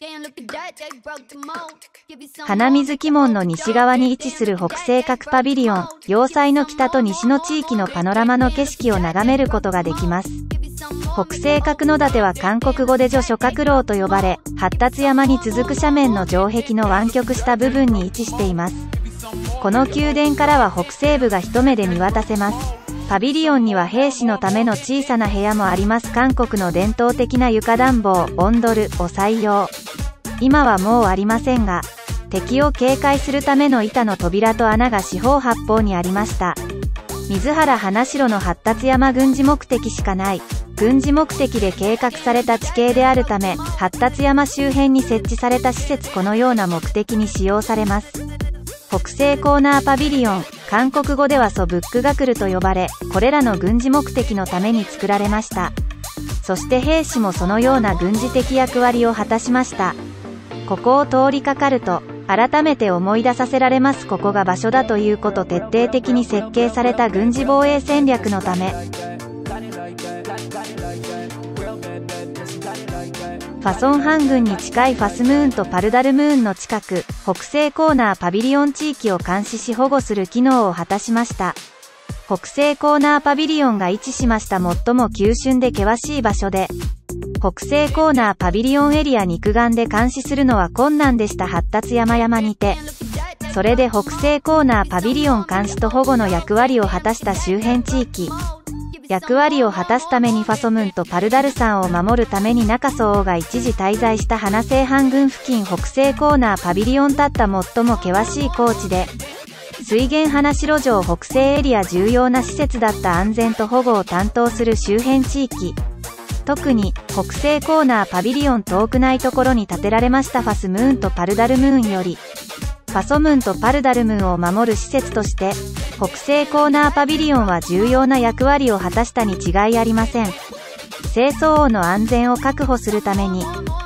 花水鬼門の西側に位置する北西角パビリオン、要塞の北と西の地域のパノラマの景色を眺めることができます。北西角の館は韓国語で女諸角楼と呼ばれ、発達山に続く斜面の城壁の湾曲した部分に位置しています。この宮殿からは北西部が一目で見渡せます。パビリオンには兵士のための小さな部屋もあります。韓国の伝統的な床暖房、オンドルを採用。今はもうありませんが、敵を警戒するための板の扉と穴が四方八方にありました。水原花城の発達山軍事目的しかない。軍事目的で計画された地形であるため、発達山周辺に設置された施設このような目的に使用されます。北西コーナーパビリオン、韓国語ではソブックガクルと呼ばれ、これらの軍事目的のために作られました。そして兵士もそのような軍事的役割を果たしました。ここを通りかかると、改めて思い出させられます。ここが場所だということ。徹底的に設計された軍事防衛戦略のため、ファソン半郡に近いファスムーンとパルダルムーンの近く、北西コーナーパビリオン地域を監視し保護する機能を果たしました。北西コーナーパビリオンが位置しました最も急峻で険しい場所で、北西コーナーパビリオンエリア肉眼で監視するのは困難でした。発達山々にて。それで北西コーナーパビリオン監視と保護の役割を果たした周辺地域。役割を果たすためにファソムンとパルダル山を守るために中曽王が一時滞在した花西半郡付近北西コーナーパビリオンだった最も険しい高地で、水源花城城北西エリア重要な施設だった安全と保護を担当する周辺地域。特に北西コーナーパビリオン遠くないところに建てられましたファスムーンとパルダルムーンより、ファソムンとパルダルムーンを守る施設として、北西コーナーパビリオンは重要な役割を果たしたに違いありません。正装王の安全を確保するために、